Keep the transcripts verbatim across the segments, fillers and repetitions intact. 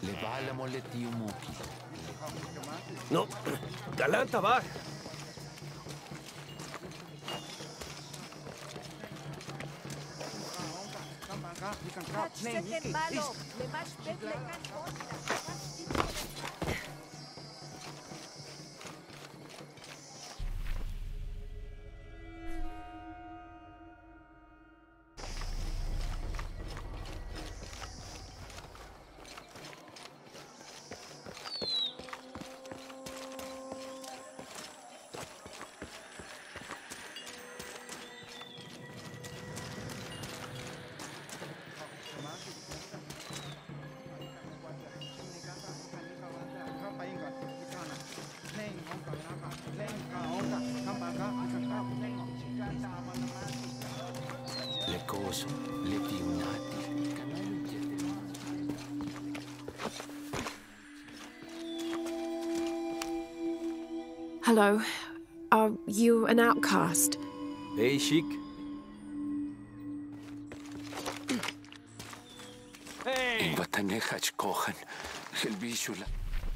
Levalamo le tiumuki. No, galanta va. Le cose, le tiunati. Hello. Are you an outcast? Hey, Sheik. Hey! Invatanehach kohan. Helbishula.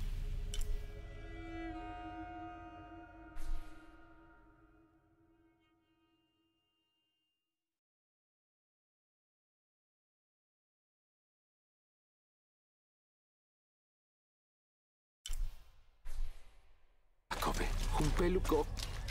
Kobe, un peluco.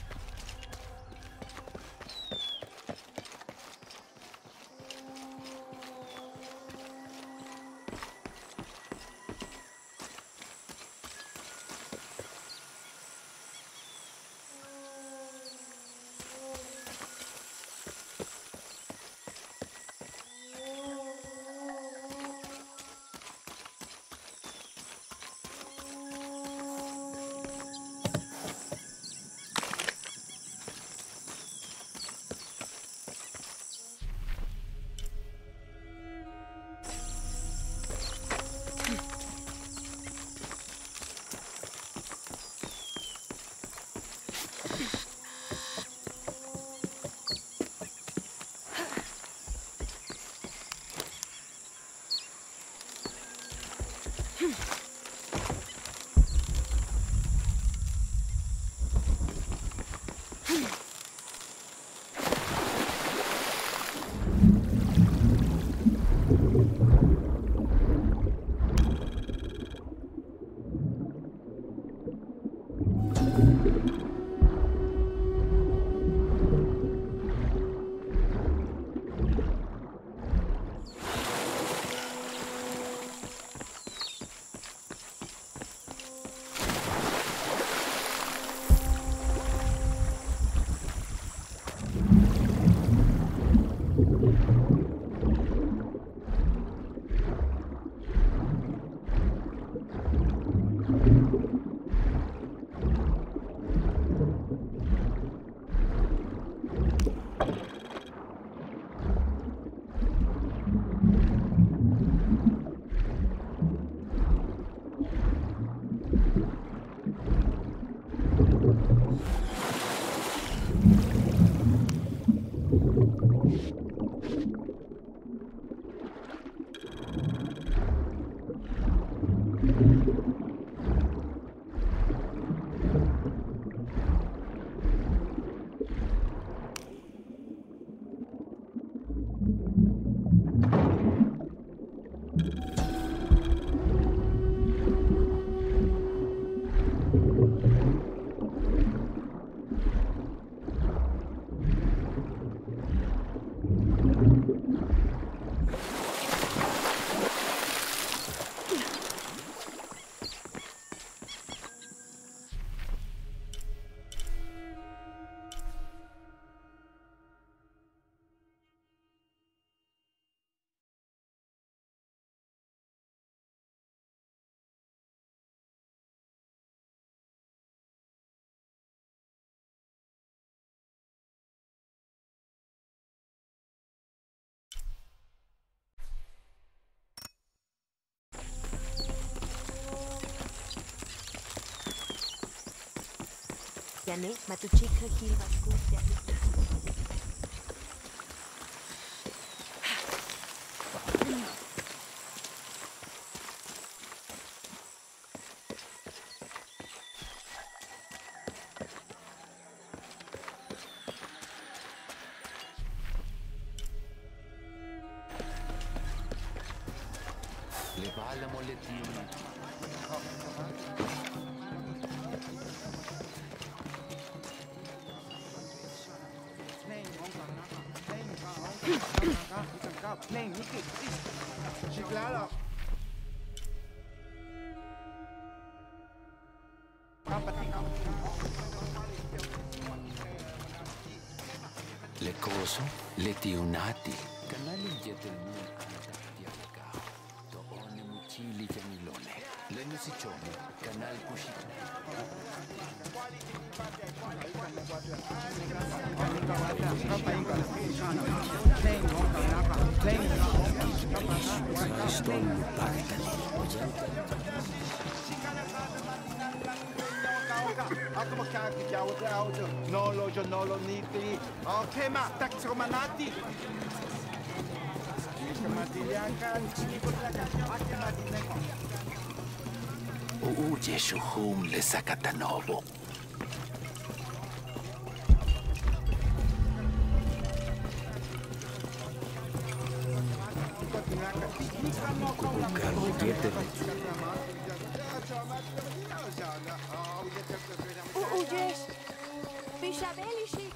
Jane, matuchika hilvasku. Valamo le tiunati. Le coso, le tiunati. Canali jetelmun antatialaka. Toone muchili jamilone. Le nusichomi, canal kushito. Nolo, nolo, nitli. Okay, ma, tak manati. Uye shuhum le sakatanobo. Uyes. Bishabelishi.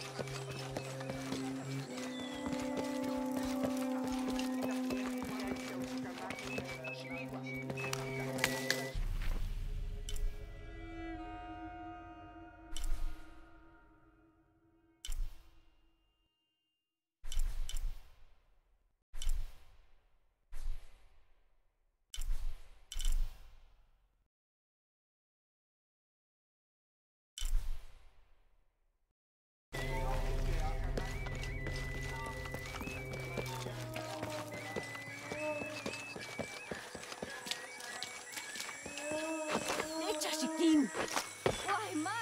Echa, chiquín. Ay, ma.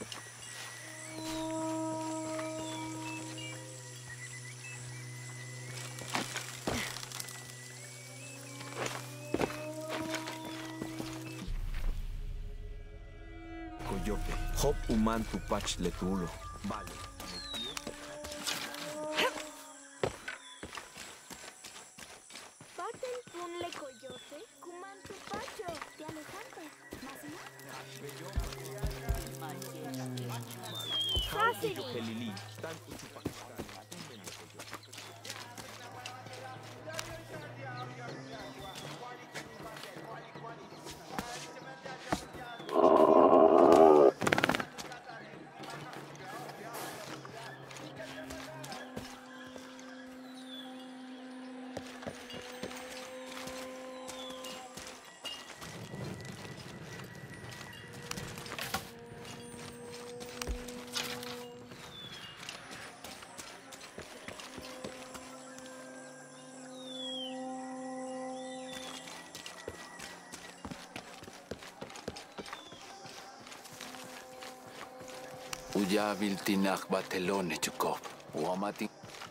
Coyote. Hop uman tupach letulo. Vale. Paten punle coyote, kuman tu pacho, te alejante. Cassidy. Pelili. Uyavil tinach batelone chukop. Uamati.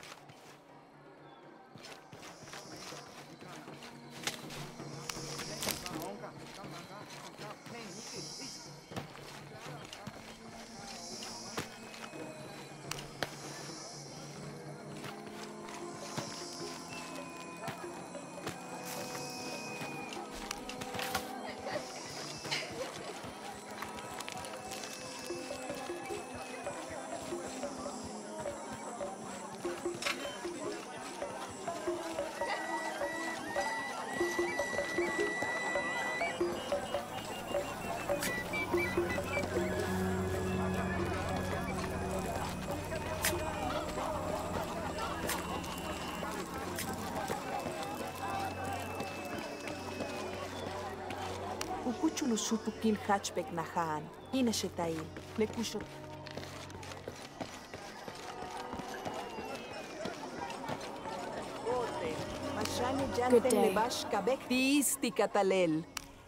Ukuchulu supukil hatchback nahaan. Ina shetail. Le kusho. Mashane Good janten day. le bash kabek tiisti katalel.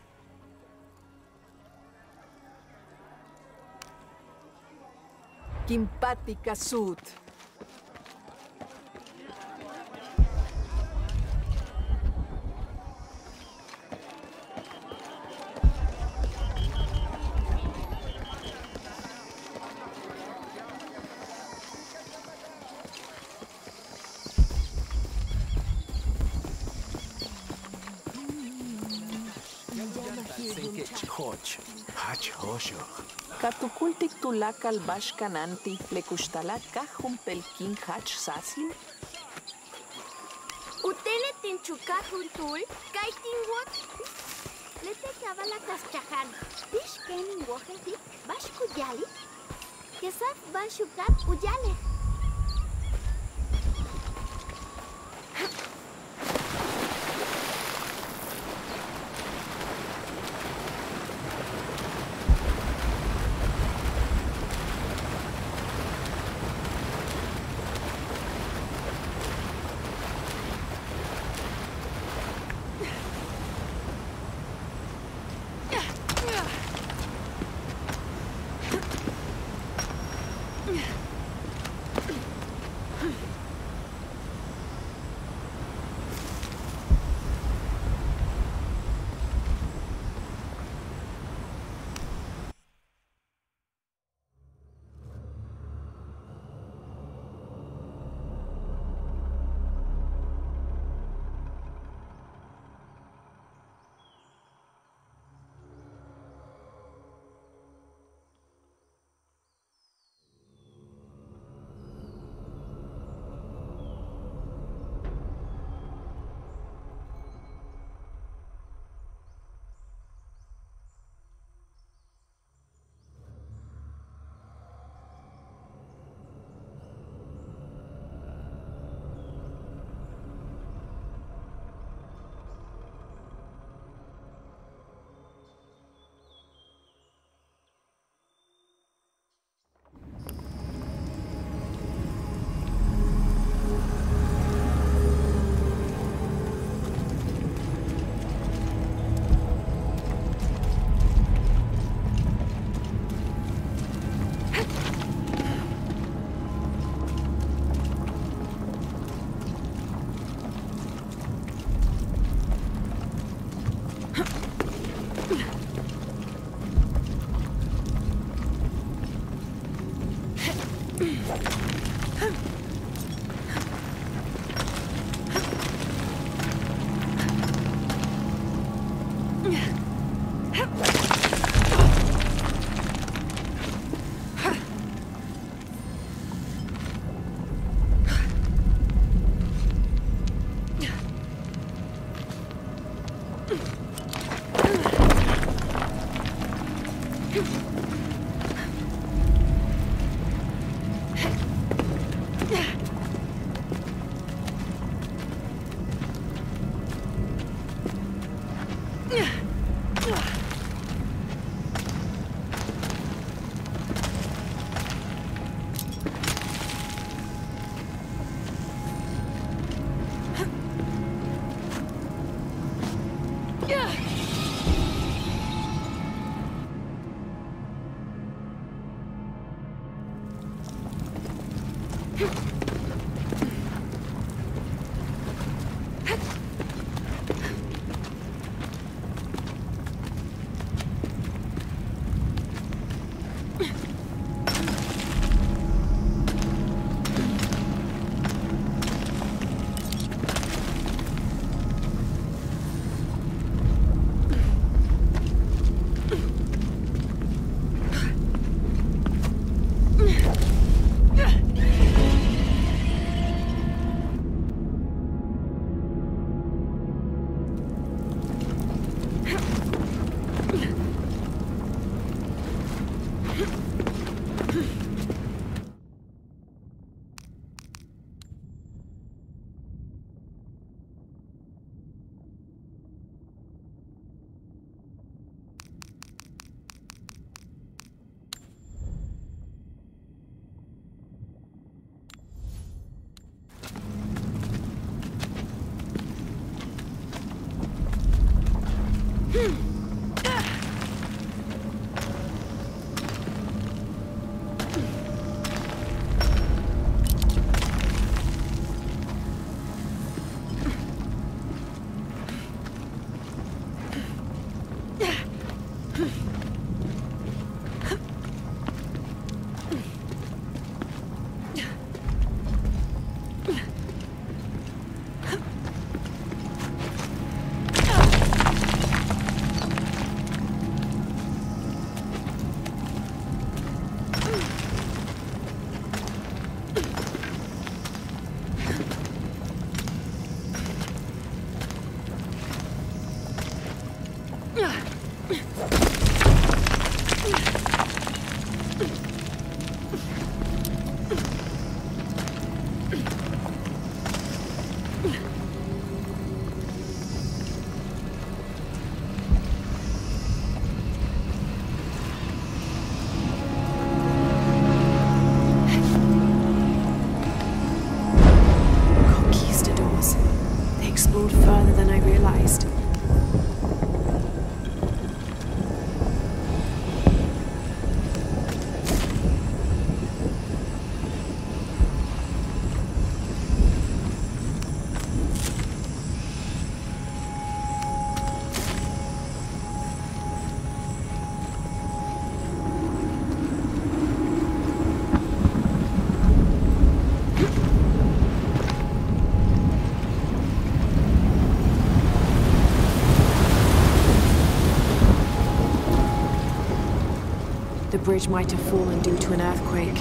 Kimpati kasut. hoch, hach hosho. Katukultik tulakal bashkananti, le kushtala kahum pelkin hach sasil. Utele tinchukahun tul, kaitinwot. Lete kabala kaschahan. Dish kenin wohenti, bashkuyali. Kesaf bashukat uyale. The bridge might have fallen due to an earthquake.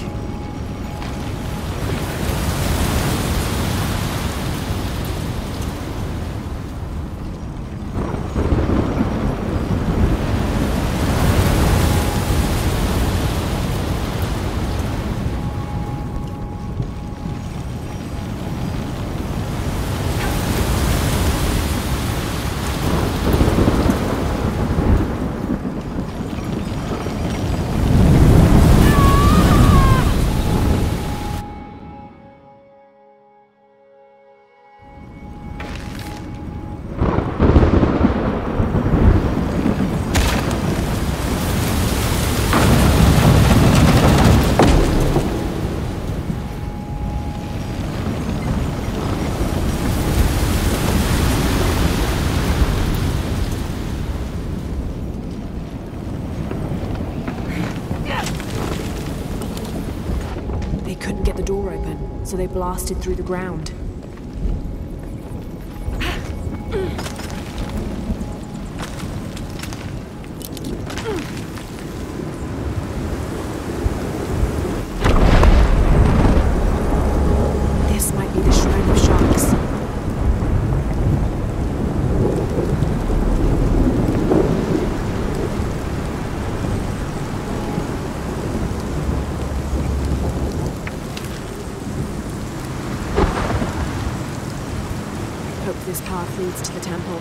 So they blasted through the ground. This might be the Shrine of Sharks. This path leads to the temple.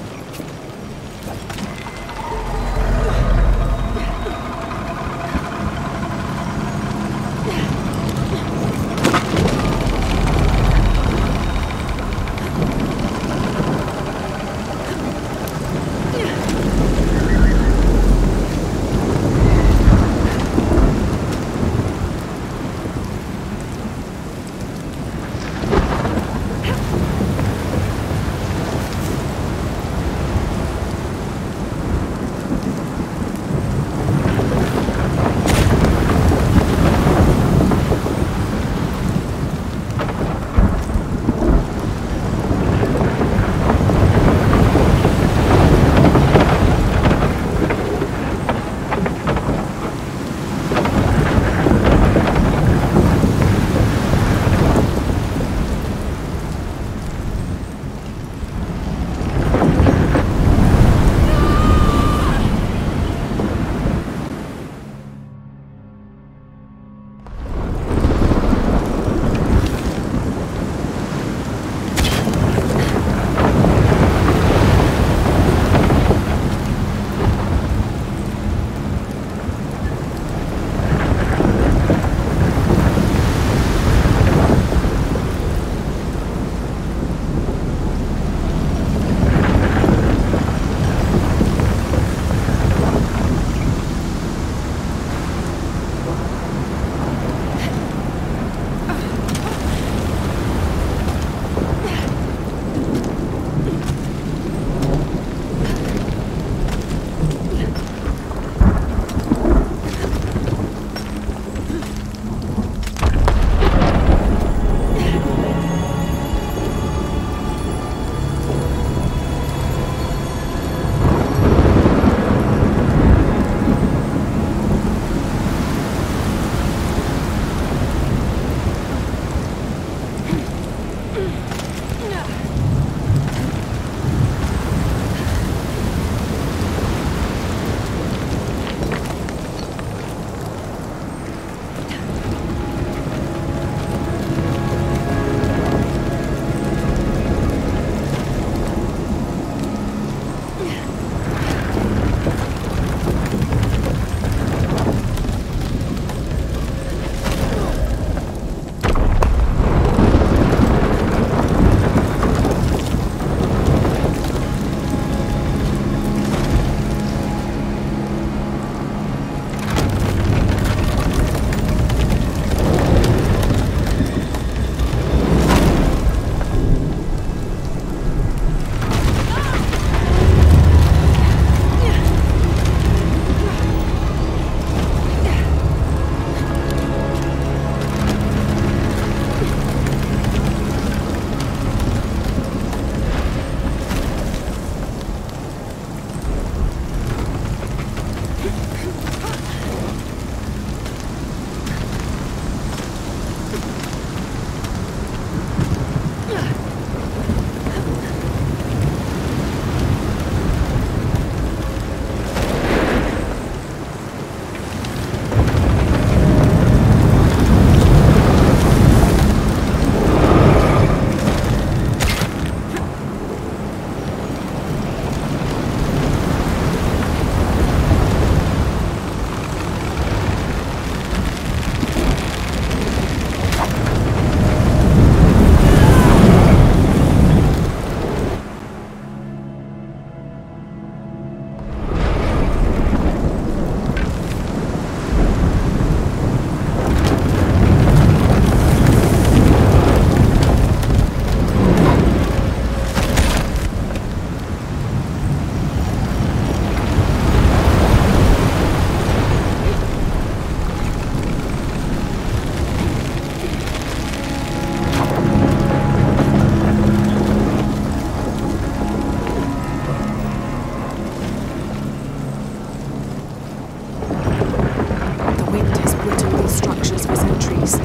structures for centuries.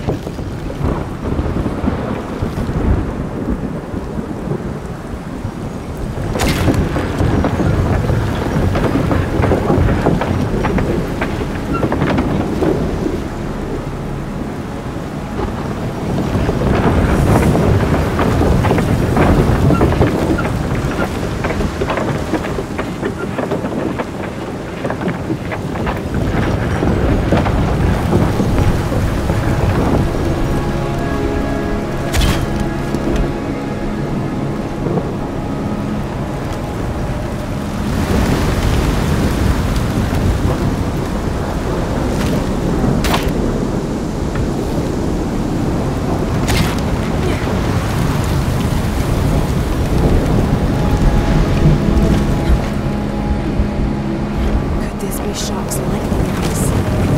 Sharks like the ice.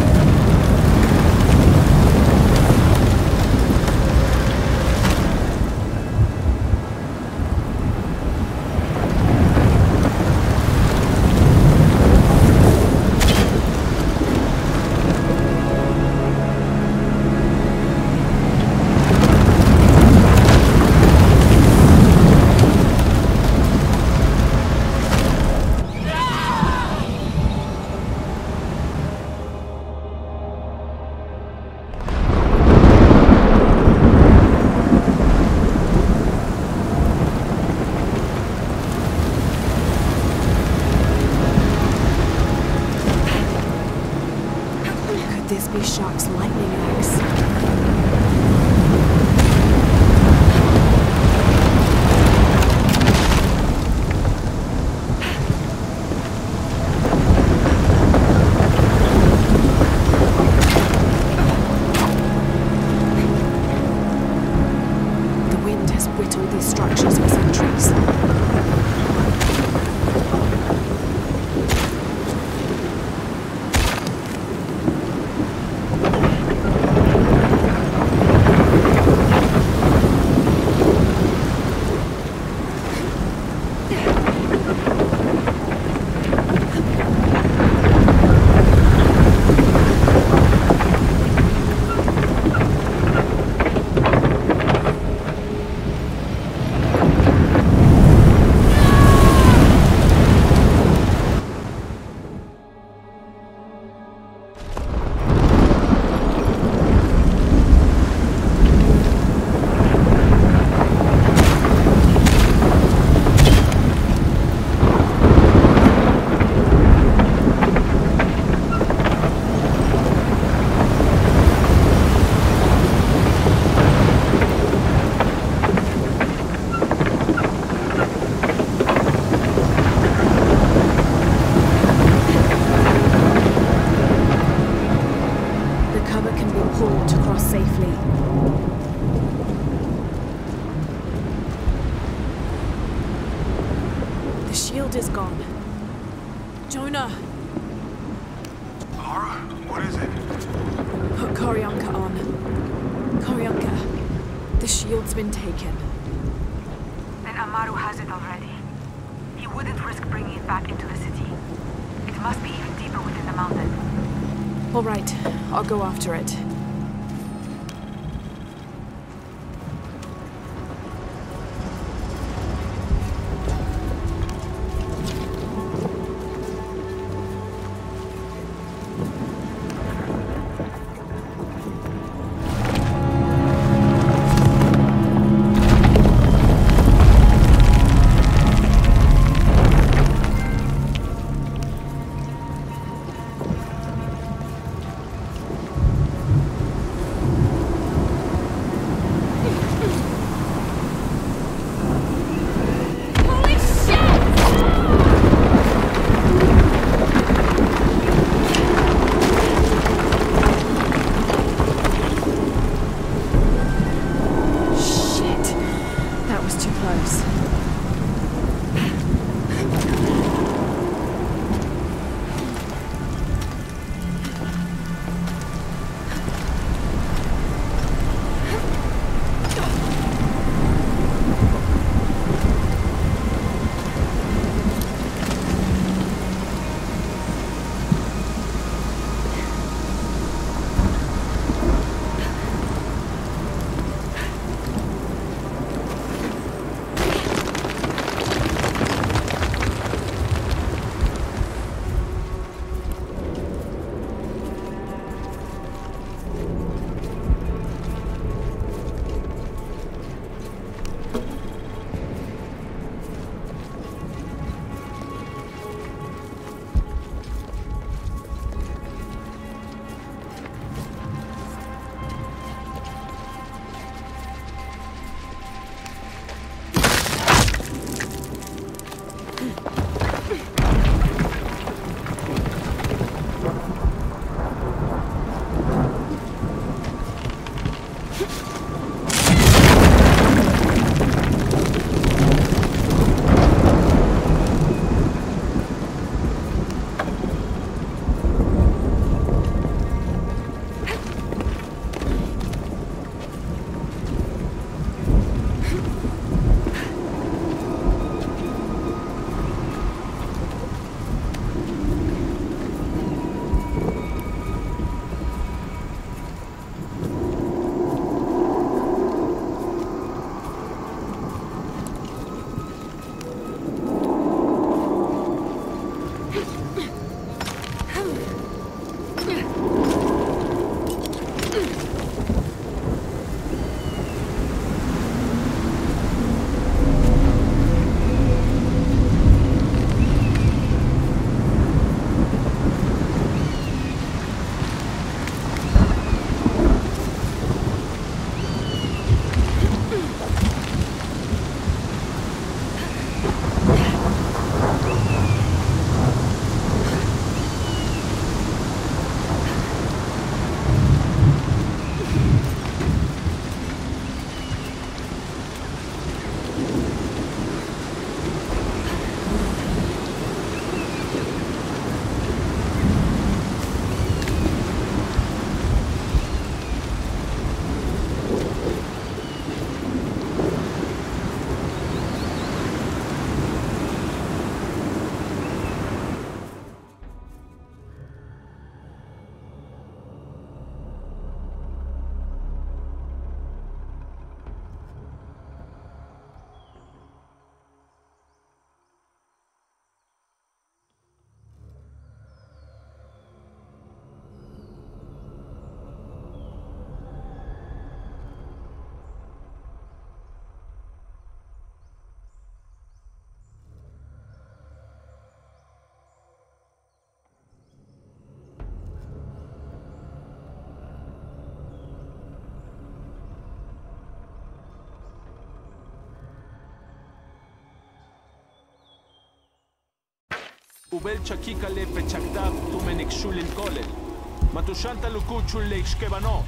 This be Shark's lightning axe. The wind has whittled these structures for centuries. Safely. The shield is gone. Jonah! Lara, what is it? Put Koryanka on. Koryanka, the shield's been taken. Then Amaru has it already. He wouldn't risk bringing it back into the city. It must be even deeper within the mountain. All right, I'll go after it. Ubel chakika le pechaktab tu menikshulin kolel. Matushanta lukuchul le ishkebano.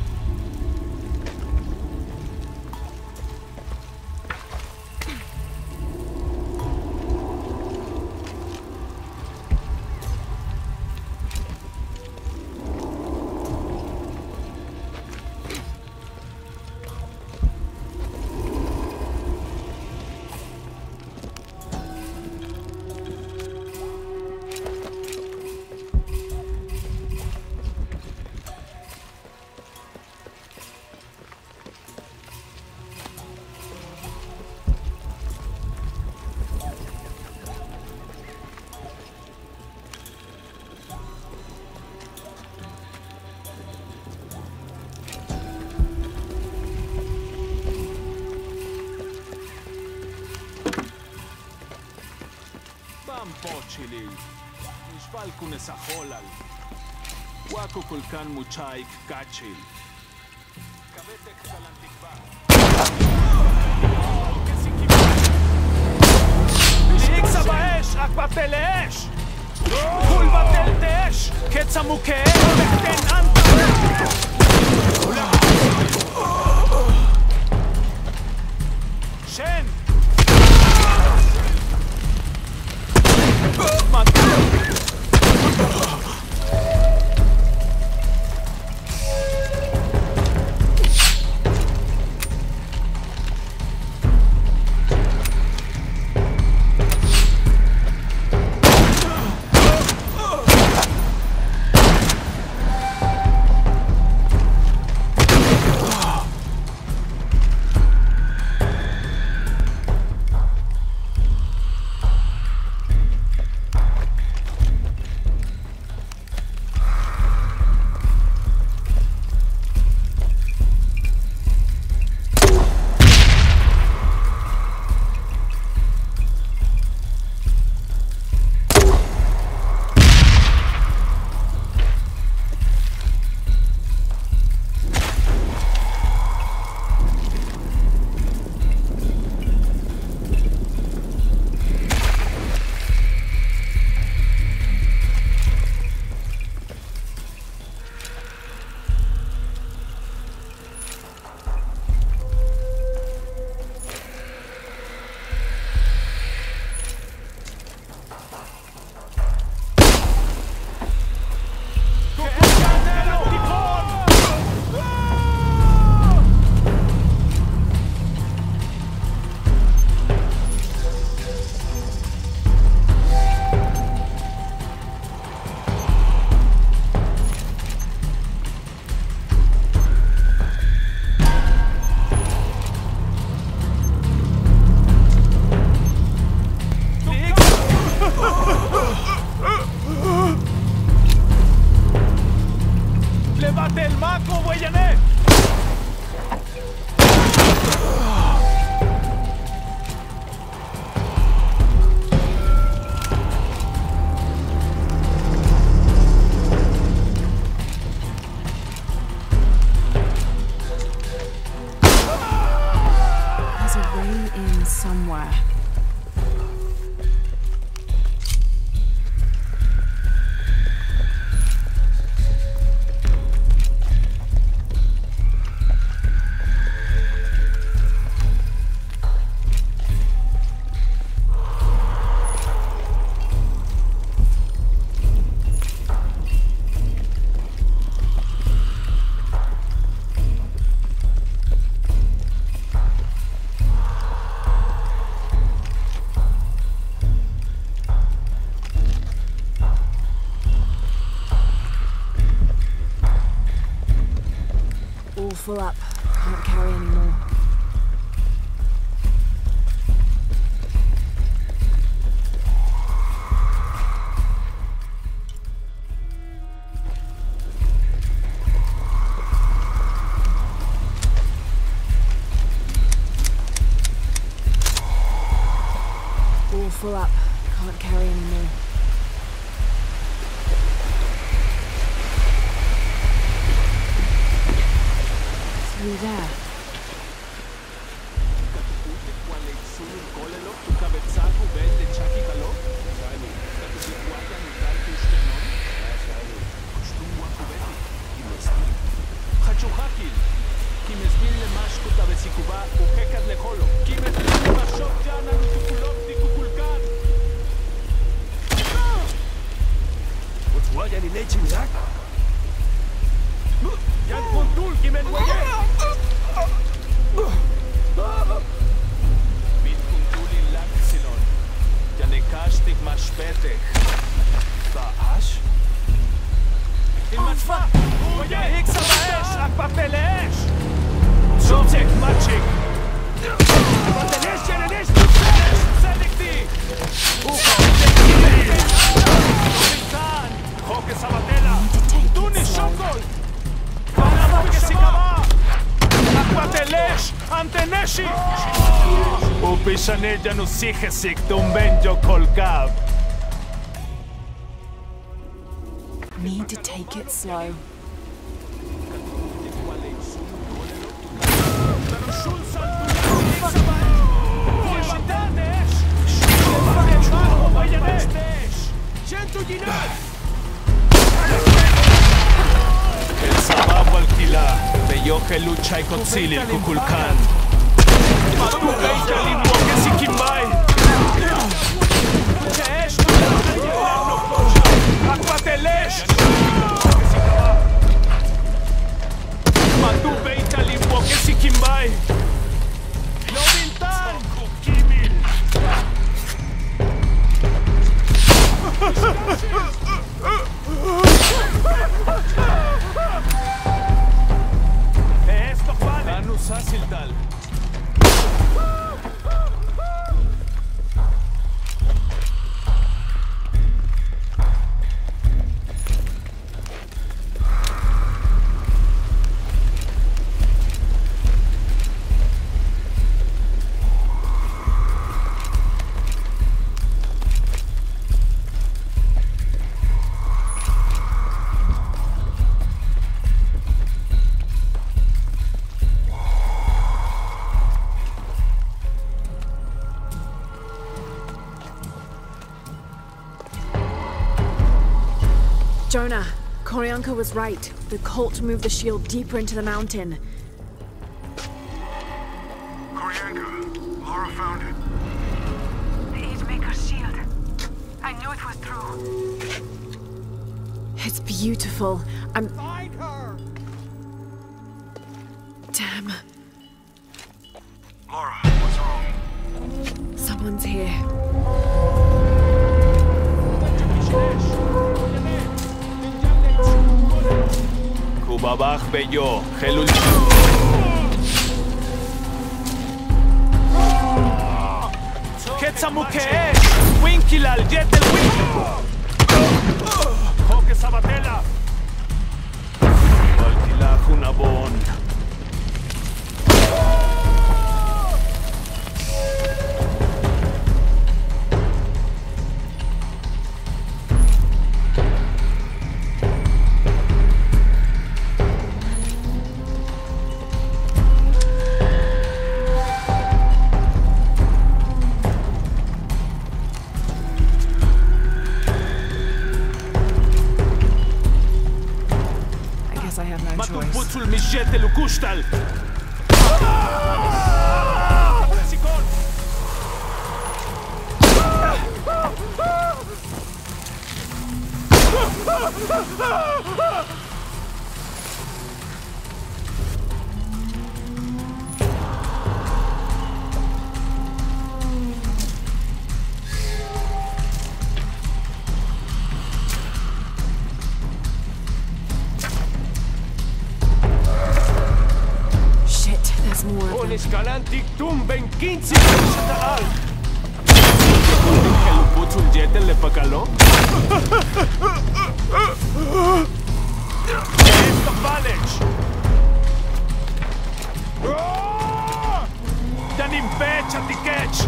Pochili, Nishpal kunesajolal, Waku kulkan muchaik kachil. Kabetek kalantikba. Lik sabaesh, akbatelesh. Kul batel tesh, ketzamuke, bekten anta. Shen. Somewhere. All full up. Can't carry anymore. All full up. Can't carry anymore. Through there. Sikuba, Ukekad Leholo, Kimet Lima Shot Jana Nukukulov Nikukulkan. What's what any nature that? Yan Kontul Kimen Waye. Mit Kuntulin Laksilon. Janekashtik Mashpetek. The ash? Ilmatfa! Oye, Hiksa Maesh, Akpapelesh! Sotek Machik! Akpapelesh, Jenenesh, Tuksenesh, Sedikti! Uko, Tekili! Sultan! Joke Sabatela! Tuni Shokol! Panamoke Sikaba! Akpapelesh, Anteneshi! Upishaneja Nusihesik, Tumbenjo Kolkab! Need to take it slow. El Sababu Alquila, Beyoje Lucha y Kotzili, Kukulkan. Matubeita Limboke Sikimbai. Cheesh, Aquatelesh. Matubeita Limboke Sikimbai. Lovintan. Kimil. Esto vale. Danus Asiltal. Jonah, Koryanka was right. The cult moved the shield deeper into the mountain. Koryanka, Laura found it. The Agemaker's shield. I knew it was true. It's beautiful. I'm... Find her! Damn. Laura, what's wrong? Someone's here. Kubabach Beyo, Helul. Ketzamukeesh, Winkilal, Yetel Winkil. Joke Sabatela. Alquila Junabon. Matuputzul Mijete Lukushtal. Escalantic tumben quince al. Que lo puso un jet le pacaló. Esto valech. Dan impecha tikech.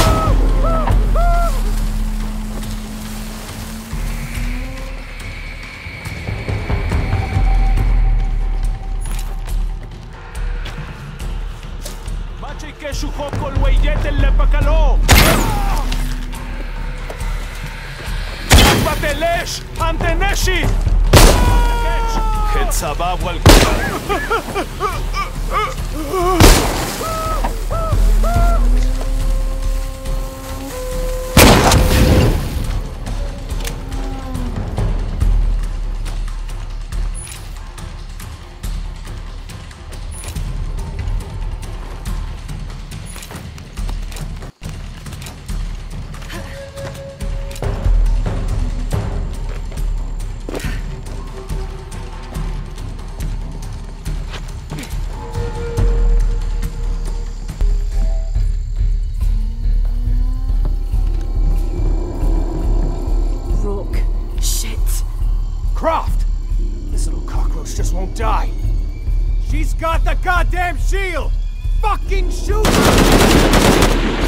Que su joco el weyete le pacaló. Batelesh, Anteneshi. Ketzababu al die. She's got the goddamn shield! Fucking shoot her!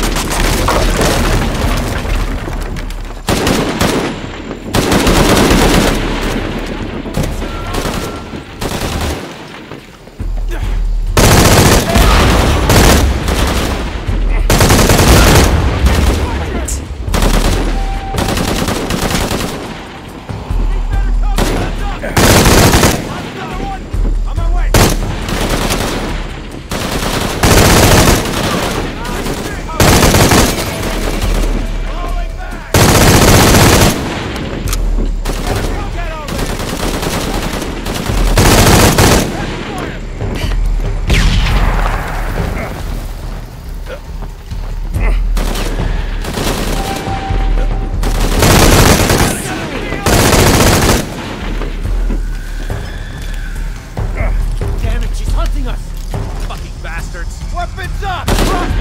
Weapons up!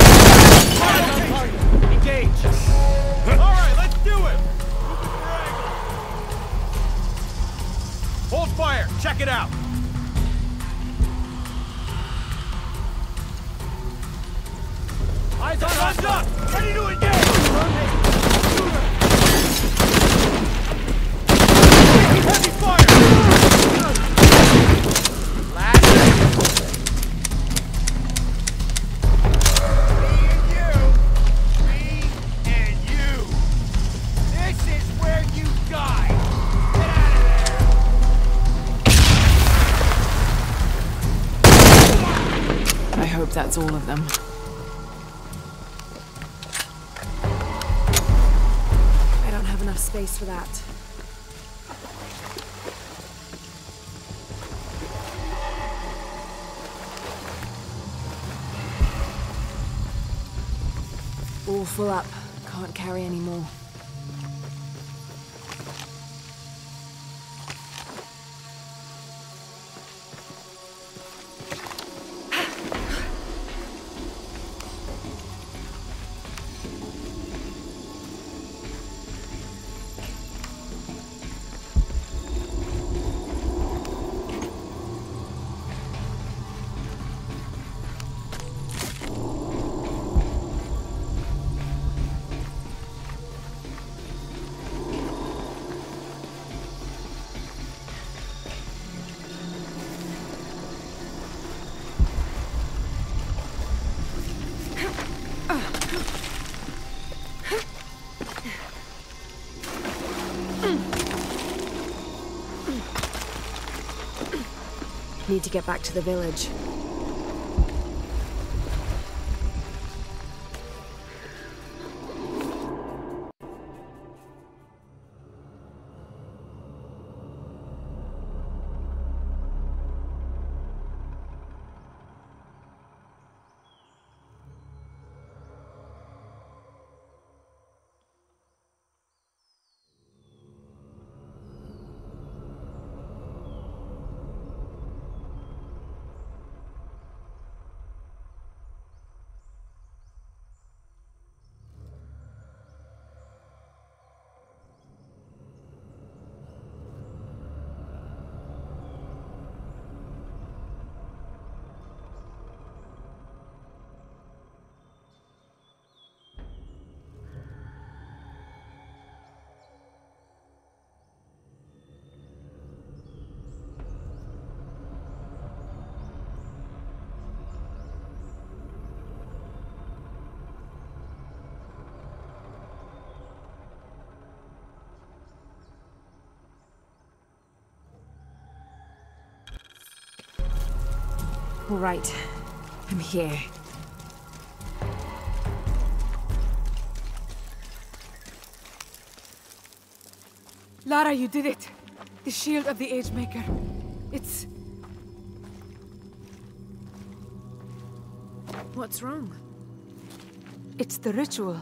Engage! Alright, let's do it! Hold fire! Check it out! Eyes on us up! Ready to engage! Heavy fire! I hope that's all of them. I don't have enough space for that. All full up. Can't carry any more. Need to get back to the village. All right, I'm here. Lara, you did it! The shield of the Age Maker. It's... What's wrong? it's the ritual.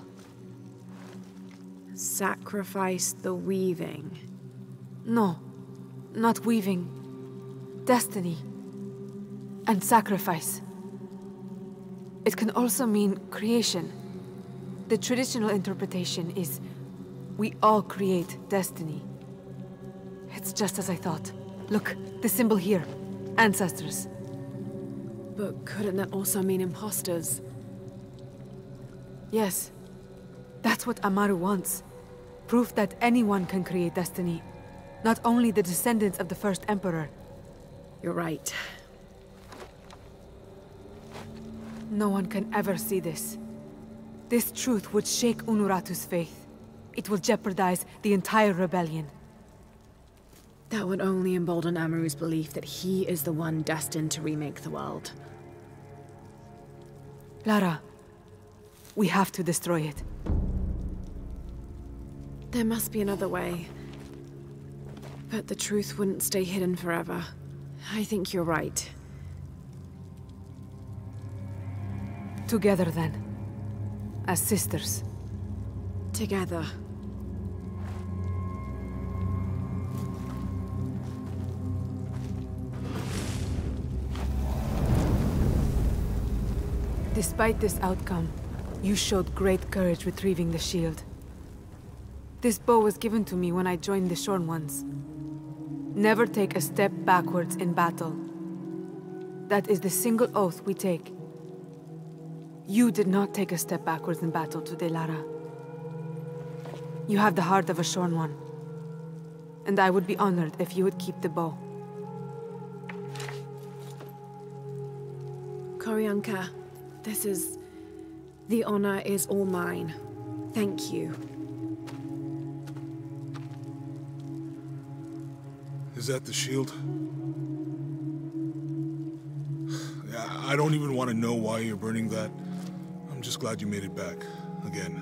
Sacrifice the weaving. No, not weaving. Destiny. And sacrifice. It can also mean creation. The traditional interpretation is we all create destiny. It's just as I thought. Look, the symbol here. Ancestors. But couldn't that also mean imposters? Yes. That's what Amaru wants. Proof that anyone can create destiny. Not only the descendants of the first Emperor. You're right. No one can ever see this. This truth would shake Unuratu's faith. It will jeopardize the entire rebellion. That would only embolden Amaru's belief that he is the one destined to remake the world. Lara, we have to destroy it. There must be another way. But the truth wouldn't stay hidden forever. I think you're right. Together then. As sisters. Together. Despite this outcome, you showed great courage retrieving the shield. This bow was given to me when I joined the Shorn Ones. Never take a step backwards in battle. That is the single oath we take. You did not take a step backwards in battle today, Lara. You have the heart of a Shorn One. And I would be honored if you would keep the bow. Koryanka, this is... The honor is all mine. Thank you. Is that the shield? I don't even want to know why you're burning that. I'm just glad you made it back. Again.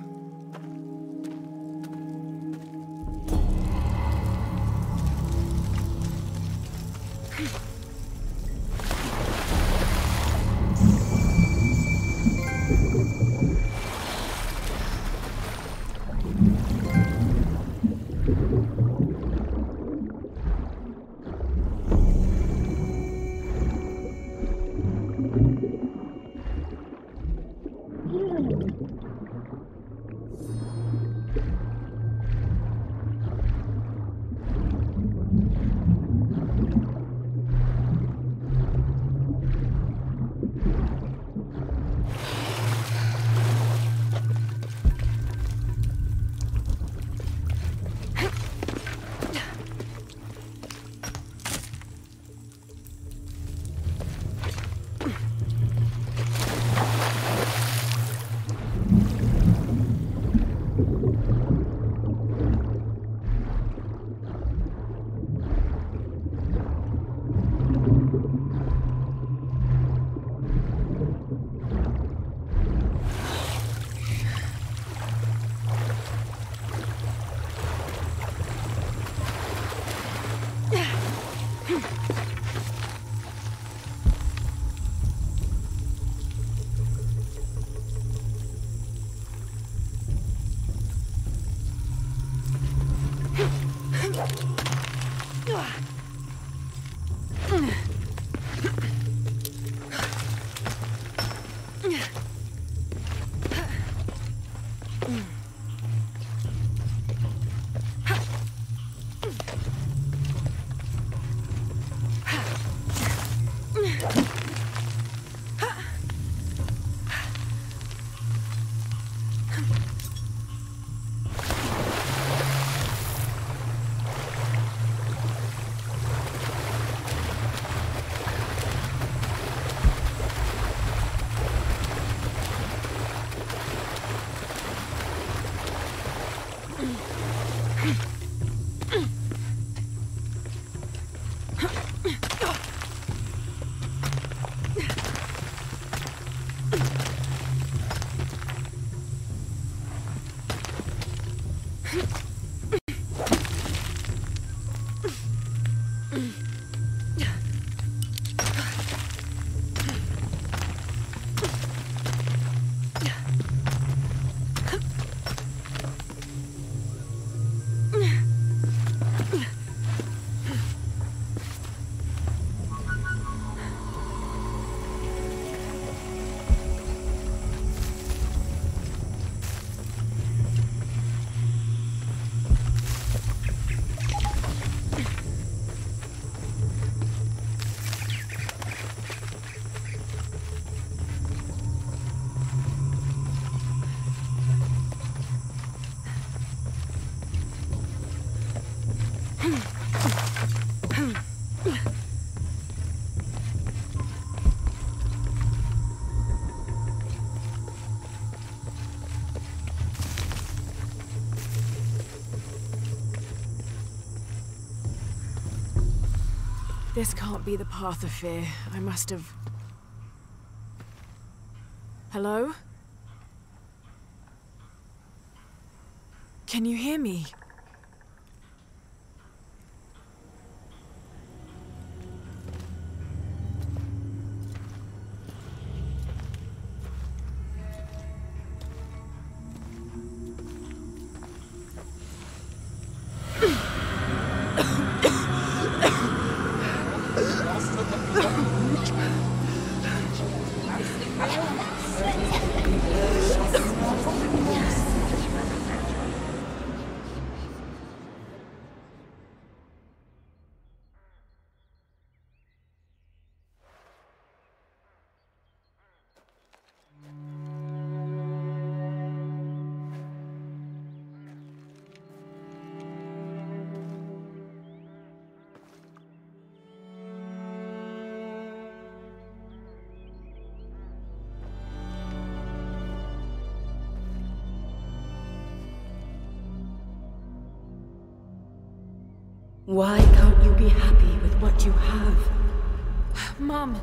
This can't be the path of fear. I must have... Hello? Can you hear me? Why can't you be happy with what you have? Mom!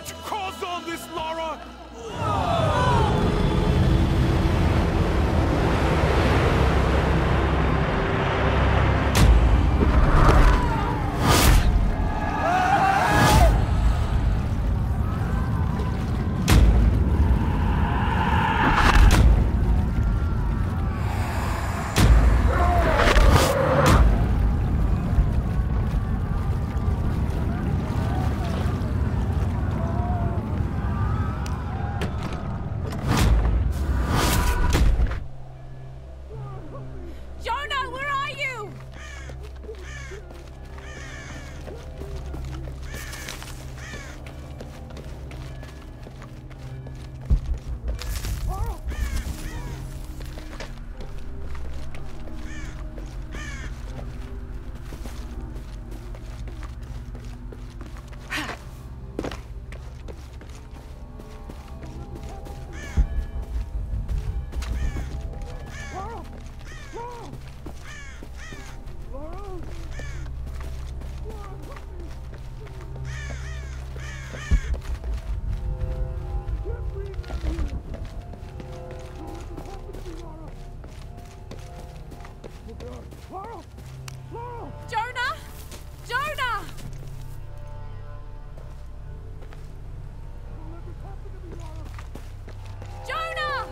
What caused all this, Lara? Jonah! Jonah! Jonah!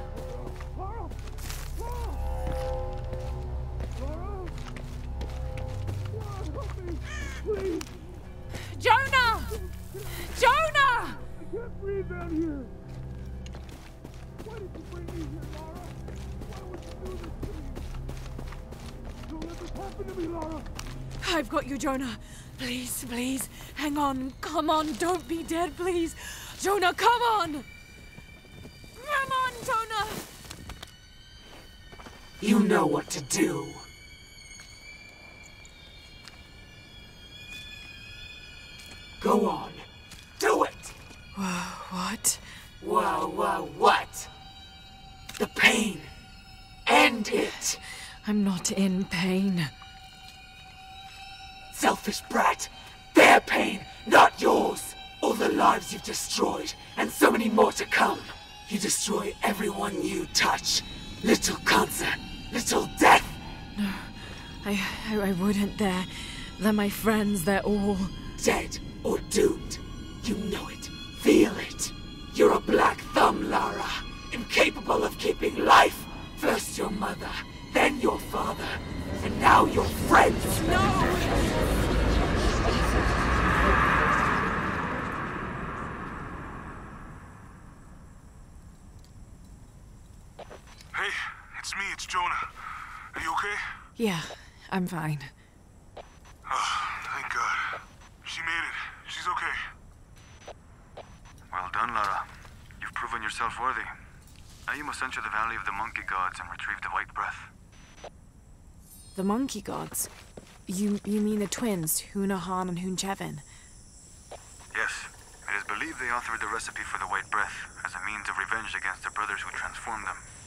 Jonah! Jonah! I can't breathe down here. Why did you bring me here, Lara? Why would you do this to me? Don't let this happen to me, Lara. I've got you, Jonah. Please, please, hang on. Come on, don't be dead, please. Jonah, come on! Come on, Jonah! You know what to do. Go on. Do it! What? Wow, wow, what? The pain. End it! I'm not in pain. Selfish brat. Their pain, not yours. All the lives you've destroyed, and so many more to come. You destroy everyone you touch. Little cancer, little death. No, I, I, I wouldn't. They're, they're my friends. They're all dead or doomed. You know it. Feel it. You're a black thumb, Lara. Incapable of keeping life. First your mother, then your father, and now your friends. No! Hey, it's me, it's Jonah. Are you okay? Yeah, I'm fine. Oh, thank God. She made it. She's okay. Well done, Lara. You've proven yourself worthy. Now you must enter the Valley of the Monkey Gods and retrieve the White Breath. The Monkey Gods? You you mean the twins, Hunahan and Hunchevin? Yes. It is believed they authored the recipe for the White Breath as a means of revenge against their brothers who transformed them.